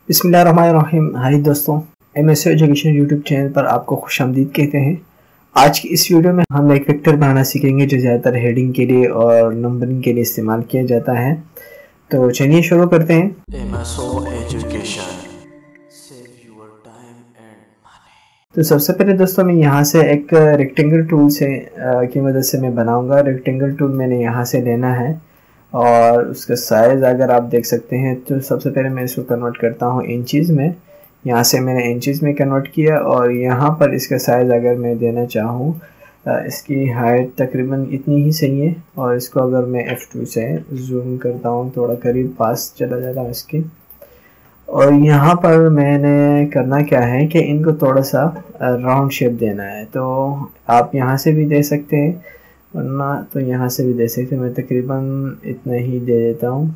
बिस्मिल्लाहिर्रहमानिर्रहीम। हाय दोस्तों, MSO education YouTube channel पर आपको खुशामदीद कहते हैं। आज की इस वीडियो में हम एक वेक्टर बनाना सीखेंगे जो ज़्यादातर हेडिंग के लिए और नंबरिंग के लिए इस्तेमाल किया जाता है। तो चलिए शुरू करते हैं। MSO education, save your time and money. तो सबसे पहले दोस्तों मैं यहाँ से एक रेक्टेंगल टूल से की मदद से मैं बनाऊँगा। रेक्टेंगल टूल मैंने यहाँ से लेना है और उसका साइज़ अगर आप देख सकते हैं तो सबसे पहले मैं इसको कन्वर्ट करता हूँ इंचज़ में। यहाँ से मैंने इंचज़ में कन्वर्ट किया और यहाँ पर इसका साइज़ अगर मैं देना चाहूँ, इसकी हाइट तकरीबन इतनी ही सही है। और इसको अगर मैं F2 से जूम करता हूँ, थोड़ा करीब पास चला जाता हूँ इसके। और यहाँ पर मैंने करना क्या है कि इनको थोड़ा सा राउंड शेप देना है। तो आप यहाँ से भी दे सकते हैं, वरना तो यहाँ से भी दे सकते हैं। मैं तकरीबन इतना ही दे देता हूँ,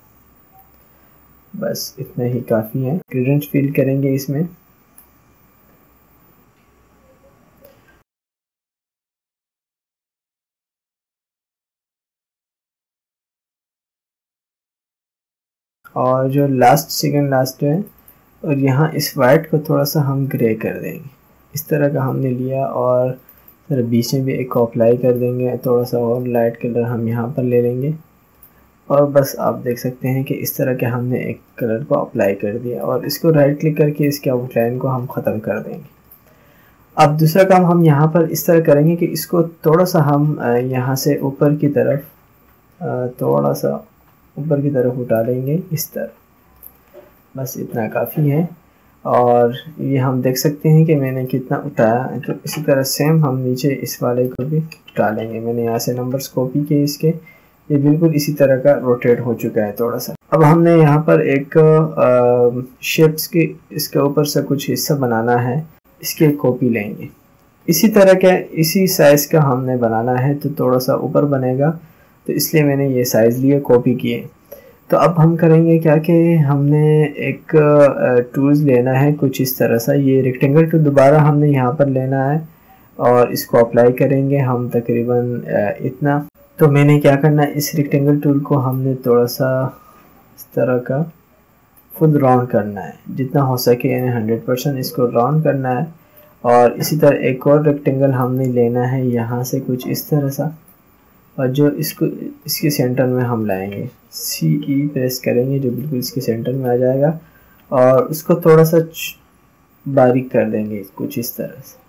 बस इतना ही काफ़ी है। ग्रेडियंट फिल करेंगे इसमें। और जो सेकंड लास्ट है, और यहाँ इस वाइट को थोड़ा सा हम ग्रे कर देंगे। इस तरह का हमने लिया और फिर बीच में भी एक को अप्लाई कर देंगे। थोड़ा सा और लाइट कलर हम यहाँ पर ले लेंगे और बस आप देख सकते हैं कि इस तरह के हमने एक कलर को अप्लाई कर दिया। और इसको राइट क्लिक करके इसके आउटलाइन को हम ख़त्म कर देंगे। अब दूसरा काम हम यहाँ पर इस तरह करेंगे कि इसको थोड़ा सा हम यहाँ से ऊपर की तरफ थोड़ा सा ऊपर की तरफ उठा लेंगे इस तरह। बस इतना काफ़ी है। और ये हम देख सकते हैं कि मैंने कितना उठाया। तो इसी तरह सेम हम नीचे इस वाले को भी उठा लेंगे। मैंने यहाँ से नंबर्स कॉपी किए इसके, ये बिल्कुल इसी तरह का रोटेट हो चुका है थोड़ा सा। अब हमने यहाँ पर एक शेप्स के इसके ऊपर से कुछ हिस्सा बनाना है, इसकी कॉपी लेंगे। इसी तरह का इसी साइज़ का हमने बनाना है, तो थोड़ा सा ऊपर बनेगा, तो इसलिए मैंने ये साइज़ लिए, कॉपी किए। तो अब हम करेंगे क्या कि हमने एक टूल्स लेना है कुछ इस तरह सा। ये रेक्टेंगल टूल दोबारा हमने यहाँ पर लेना है और इसको अप्लाई करेंगे हम तकरीबन इतना। तो मैंने क्या करना है, इस रेक्टेंगल टूल को हमने थोड़ा सा इस तरह का फुल राउंड करना है, जितना हो सके, यानी 100% इसको राउंड करना है। और इसी तरह एक और रेक्टेंगल हमने लेना है यहाँ से कुछ इस तरह सा, और जो इसको इसके सेंटर में हम लाएंगे, CE प्रेस करेंगे, जो बिल्कुल इसके सेंटर में आ जाएगा। और उसको थोड़ा सा बारीक कर देंगे कुछ इस तरह से,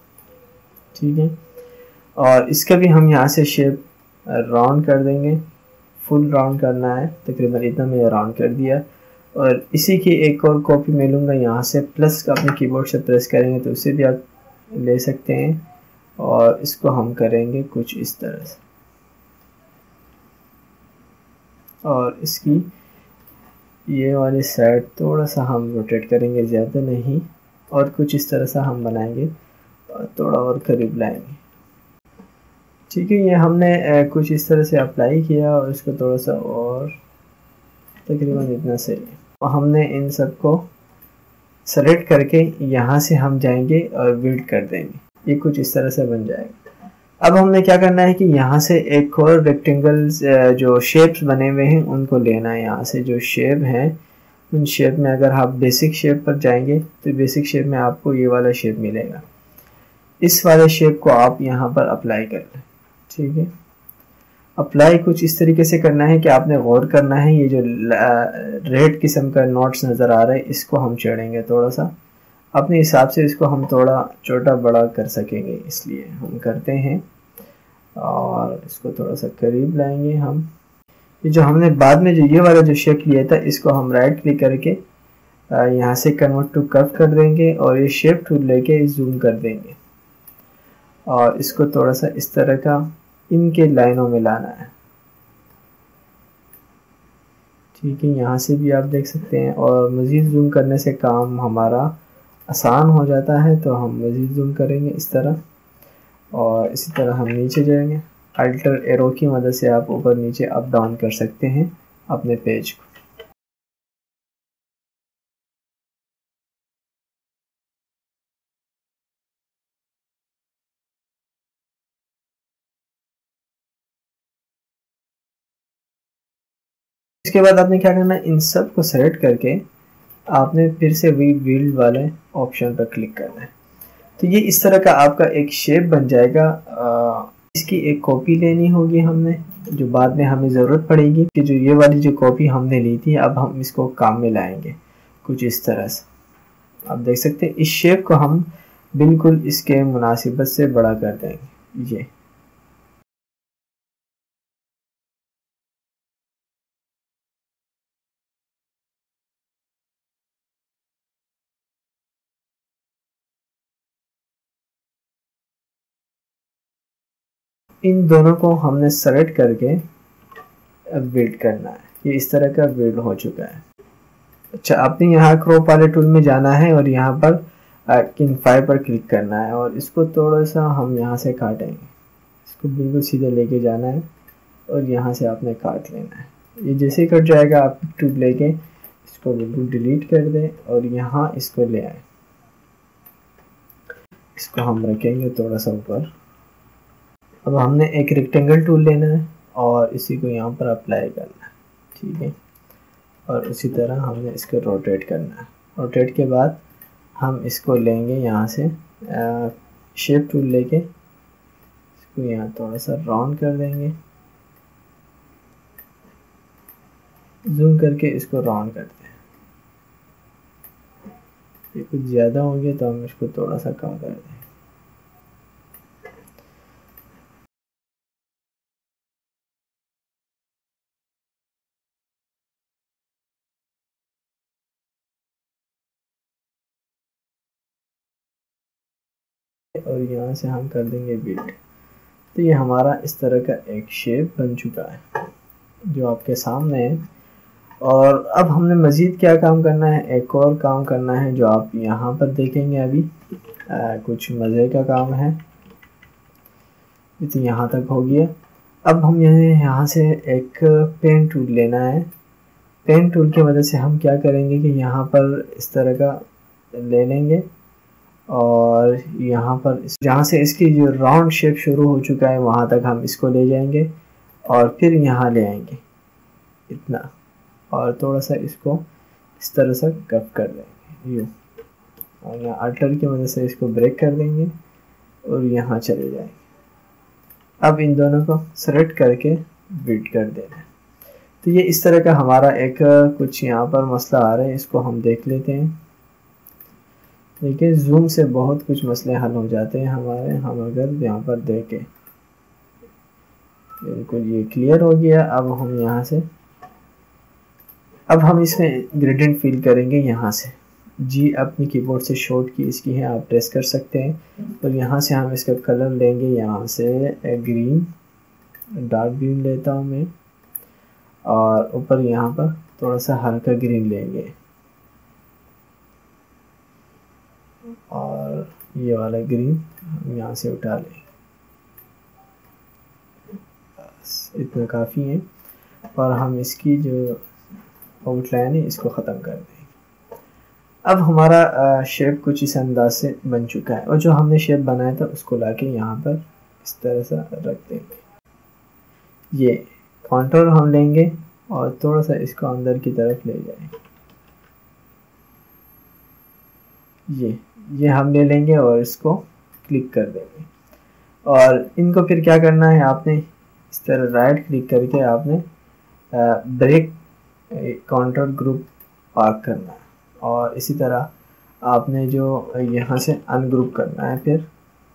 ठीक है। और इसका भी हम यहाँ से शेप राउंड कर देंगे, फुल राउंड करना है, तकरीबन इतना मैंने राउंड कर दिया। और इसी की एक और कॉपी मैं लूँगा यहाँ से, प्लस का अपने कीबोर्ड से प्रेस करेंगे तो उसे भी आप ले सकते हैं। और इसको हम करेंगे कुछ इस तरह से, और इसकी ये वाली साइड थोड़ा सा हम रोटेट करेंगे, ज़्यादा नहीं, और कुछ इस तरह सा हम बनाएंगे और थोड़ा और करीब लाएंगे, ठीक है। ये हमने कुछ इस तरह से अप्लाई किया और इसको थोड़ा सा और तकरीबन इतना सही है। और हमने इन सब को सेलेक्ट करके यहाँ से हम जाएंगे और बिल्ड कर देंगे, ये कुछ इस तरह से बन जाएगा। अब हमने क्या करना है कि यहाँ से एक और रेक्टेंगल्स जो शेप्स बने हुए हैं उनको लेना है। यहाँ से जो शेप हैं उन शेप में अगर आप बेसिक शेप पर जाएंगे तो बेसिक शेप में आपको ये वाला शेप मिलेगा। इस वाले शेप को आप यहाँ पर अप्लाई कर लें, ठीक है। अप्लाई कुछ इस तरीके से करना है कि आपने गौर करना है, ये जो रेड किस्म का नोट्स नज़र आ रहा है इसको हम चढ़ेंगे थोड़ा सा अपने हिसाब से। इसको हम थोड़ा छोटा बड़ा कर सकेंगे, इसलिए हम करते हैं। और इसको थोड़ा सा करीब लाएंगे हम। ये जो हमने बाद में जो ये वाला जो शेप लिया था, इसको हम राइट क्लिक करके यहाँ से कन्वर्ट टू कर्व कर देंगे और ये शेप टूल लेके जूम कर देंगे। और इसको थोड़ा सा इस तरह का इनके लाइनों में लाना है, ठीक है। यहाँ से भी आप देख सकते हैं। और मज़ीद जूम करने से काम हमारा आसान हो जाता है, तो हम मज़ीद जूम करेंगे इस तरह। और इसी तरह हम नीचे जाएंगे, अल्टर एरो की मदद से आप ऊपर नीचे अप डाउन कर सकते हैं अपने पेज को। इसके बाद आपने क्या करना है, इन सब को सेलेक्ट करके आपने फिर से वही बिल्ड वाले ऑप्शन पर क्लिक करना है। तो ये इस तरह का आपका एक शेप बन जाएगा। इसकी एक कॉपी लेनी होगी हमने, जो बाद में हमें ज़रूरत पड़ेगी कि जो ये वाली जो कॉपी हमने ली थी अब हम इसको काम में लाएंगे कुछ इस तरह से। आप देख सकते हैं इस शेप को हम बिल्कुल इसके मुनासिबत से बड़ा कर देंगे। ये इन दोनों को हमने सेलेक्ट करके अब बिल्ड करना है। ये इस तरह का बिल्ड हो चुका है। अच्छा, आपने यहाँ क्रॉप वाले टूल में जाना है और यहाँ पर किंग 5 पर क्लिक करना है और इसको थोड़ा सा हम यहाँ से काटेंगे। इसको बिल्कुल सीधे लेके जाना है और यहाँ से आपने काट लेना है। ये जैसे ही कट जाएगा आप टूल लेके इसको बिल्कुल डिलीट कर दें और यहाँ इसको ले आए। इसको हम रखेंगे थोड़ा सा ऊपर। अब हमने एक रेक्टेंगल टूल लेना है और इसी को यहाँ पर अप्लाई करना है, ठीक है। और उसी तरह हमने इसको रोटेट करना है। रोटेट के बाद हम इसको लेंगे यहाँ से शेप टूल लेके इसको यहाँ थोड़ा सा राउंड कर देंगे, जूम करके इसको राउंड करते हैं। ये कुछ ज़्यादा हो गया तो हम इसको थोड़ा सा कम कर दें। और यहाँ से हम कर देंगे बिल्ड। तो ये हमारा इस तरह का एक शेप बन चुका है जो आपके सामने है। और अब हमने मज़ीद क्या काम करना है, एक और काम करना है जो आप यहाँ पर देखेंगे अभी। कुछ मज़े का काम है। तो यहाँ तक हो गया। अब हम यहाँ से एक पेन टूल लेना है। पेन टूल की मदद से हम क्या करेंगे कि यहाँ पर इस तरह का ले लेंगे और यहाँ पर जहाँ से इसकी जो राउंड शेप शुरू हो चुका है वहाँ तक हम इसको ले जाएंगे और फिर यहाँ ले आएंगे इतना, और थोड़ा सा इसको इस तरह से कट कर देंगे यूँ, और यहाँ अल्टर की मदद से इसको ब्रेक कर देंगे और यहाँ चले जाएंगे। अब इन दोनों को सेलेक्ट करके बिल्ड कर देना है। तो ये इस तरह का हमारा एक कुछ यहाँ पर मसला आ रहा है, इसको हम देख लेते हैं। देखिए जूम से बहुत कुछ मसले हल हो जाते हैं हमारे, हम अगर यहाँ पर देखें। बिल्कुल ये क्लियर हो गया। अब हम यहाँ से अब हम इसमें ग्रेडियंट फिल करेंगे। यहाँ से जी अपनी कीबोर्ड से शॉर्ट की इसकी है, आप प्रेस कर सकते हैं। और यहाँ से हम इसका कलर लेंगे, यहाँ से ग्रीन, डार्क ग्रीन लेता हूँ मैं, और ऊपर यहाँ पर थोड़ा सा हल्का ग्रीन लेंगे और ये वाला ग्रीन हम यहाँ से उठा लें। बस इतना काफ़ी है और हम इसकी जो आउटलाइन है इसको ख़त्म कर देंगे। अब हमारा शेप कुछ इस अंदाज से बन चुका है और जो हमने शेप बनाया था उसको लाके यहाँ पर इस तरह से रख देंगे। ये कॉन्टूर हम लेंगे और थोड़ा सा इसको अंदर की तरफ ले जाएंगे। ये हम ले लेंगे और इसको क्लिक कर देंगे। और इनको फिर क्या करना है, आपने इस तरह राइट क्लिक करके आपने ब्रेक काउंटर ग्रुप पार्क करना है और इसी तरह आपने जो यहाँ से अनग्रुप करना है फिर,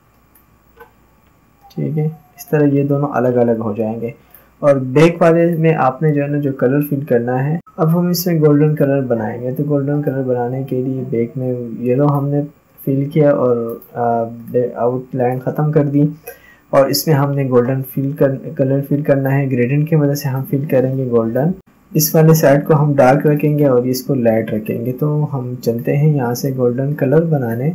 ठीक है। इस तरह ये दोनों अलग अलग हो जाएंगे। और बैक वाले में आपने जो है ना जो कलर फिल करना है, अब हम इसमें गोल्डन कलर बनाएंगे। तो गोल्डन कलर बनाने के लिए बैक में येलो हमने फिल किया और आउटलाइन ख़त्म कर दी और इसमें हमने गोल्डन कलर फिल करना है। ग्रेडियंट की मदद से हम फिल करेंगे गोल्डन। इस वाले साइड को हम डार्क रखेंगे और इसको लाइट रखेंगे। तो हम चलते हैं यहाँ से गोल्डन कलर बनाने।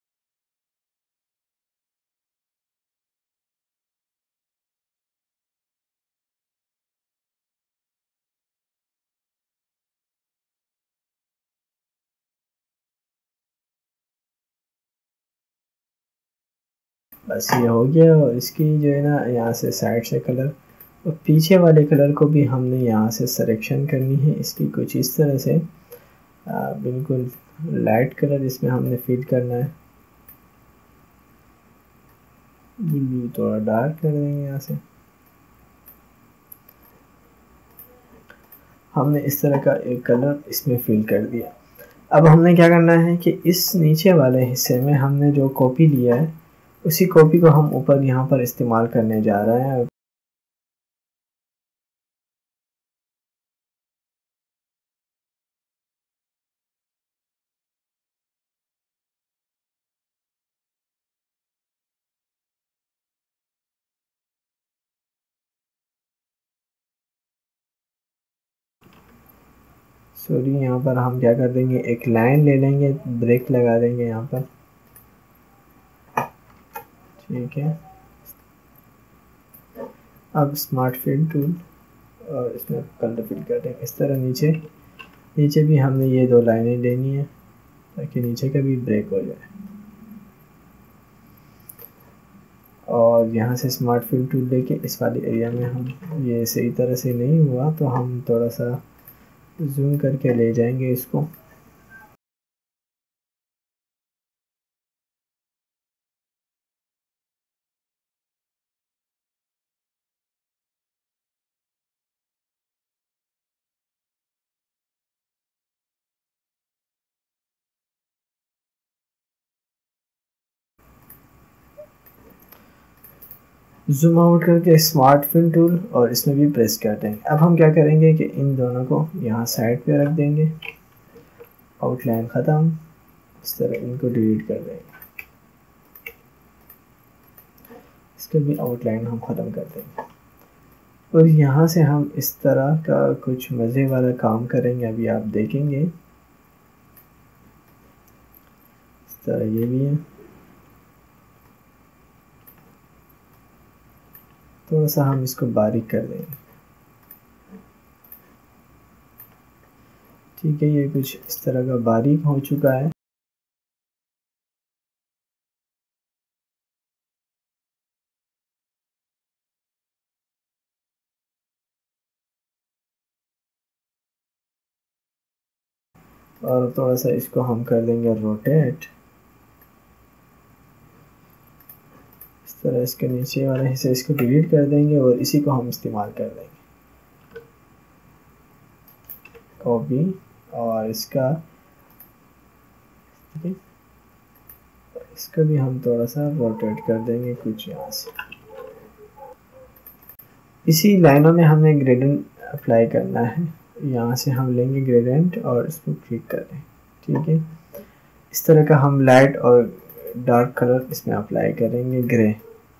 बस ये हो गया। और इसकी जो है ना यहाँ से साइड से कलर और पीछे वाले कलर को भी हमने यहाँ से सिलेक्शन करनी है इसकी कुछ इस तरह से। बिल्कुल लाइट कलर इसमें हमने फिल करना है। ब्लू थोड़ा डार्क कर देंगे यहाँ से। हमने इस तरह का एक कलर इसमें फिल कर दिया। अब हमने क्या करना है कि इस नीचे वाले हिस्से में हमने जो कॉपी लिया है उसी कॉपी को हम ऊपर यहाँ पर इस्तेमाल करने जा रहे हैं। सॉरी, यहाँ पर हम क्या कर देंगे, एक लाइन ले लेंगे, ब्रेक लगा देंगे यहाँ पर। ठीक है, अब स्मार्ट फिल टूल और इसमें कलर फिल कर देंगे इस तरह। नीचे भी हमने ये 2 लाइनें लेनी है ताकि नीचे का भी ब्रेक हो जाए। और यहाँ से स्मार्ट फिल टूल लेके इस वाले एरिया में हम, ये सही तरह से नहीं हुआ तो हम थोड़ा सा जूम करके ले जाएंगे इसको। जूम आउट करके स्मार्ट फिल टूल और इसमें भी प्रेस कर देंगे। अब हम क्या करेंगे कि इन दोनों को यहाँ साइड पे रख देंगे। आउटलाइन ख़त्म, इस तरह इनको डिलीट कर देंगे। इसका भी आउटलाइन हम ख़त्म कर देंगे और यहाँ से हम इस तरह का कुछ मज़े वाला काम करेंगे, अभी आप देखेंगे। इस तरह ये भी है, थोड़ा सा हम इसको बारीक कर देंगे। ठीक है, ये कुछ इस तरह का बारीक हो चुका है। और थोड़ा सा इसको हम कर देंगे रोटेट। इस तरह इसके नीचे वाले हिस्से इसको डिलीट कर देंगे और इसी को हम इस्तेमाल कर देंगे। कॉपी और इसका, ठीक है, इसका भी हम थोड़ा सा रोटेट कर देंगे कुछ यहाँ से। इसी लाइनों में हमें ग्रेडियंट अप्लाई करना है। यहाँ से हम लेंगे ग्रेडियंट और इसको क्लिक कर दें। ठीक है, इस तरह का हम लाइट और डार्क कलर इसमें अप्लाई करेंगे। ग्रे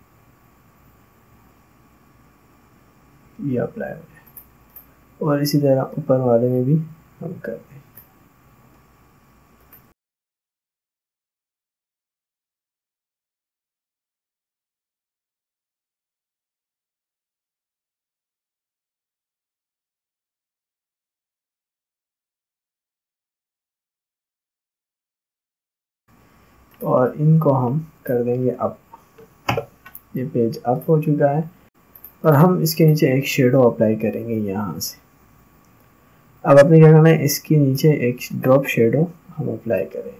ये अप्लाई हो जाए और इसी तरह ऊपर वाले में भी हम कर दें। और इनको हम कर देंगे अप। ये पेज अप हो चुका है और हम इसके नीचे एक शेडो अप्लाई करेंगे यहाँ से। अब आपने क्या करना है, इसके नीचे एक ड्रॉप शेडो हम अप्लाई करेंगे।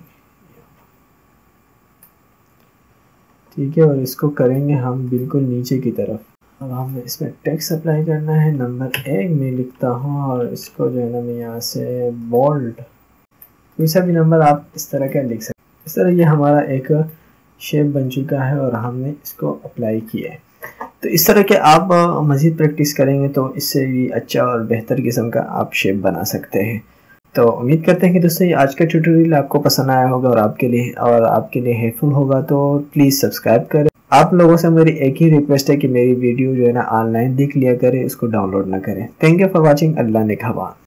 ठीक है, और इसको करेंगे हम बिल्कुल नीचे की तरफ। अब हमें इसमें टेक्स्ट अप्लाई करना है। नंबर 1 में लिखता हूँ और इसको जो है ना, मैं यहाँ से बोल्ड, कोई सा भी नंबर आप इस तरह का लिख सकते हैं। इस तरह ये हमारा एक शेप बन चुका है और हमने इसको अप्लाई किया है। तो इस तरह के आप मज़ीद प्रैक्टिस करेंगे तो इससे भी अच्छा और बेहतर किस्म का आप शेप बना सकते हैं। तो उम्मीद करते हैं कि दोस्तों ये आज का ट्यूटोरियल आपको पसंद आया होगा और आपके लिए हेल्पफुल होगा। तो प्लीज़ सब्सक्राइब करें। आप लोगों से मेरी एक ही रिक्वेस्ट है कि मेरी वीडियो जो है ना ऑनलाइन देख लिया करें, उसको डाउनलोड ना करें। Thank you for watching. Allah निगहबान।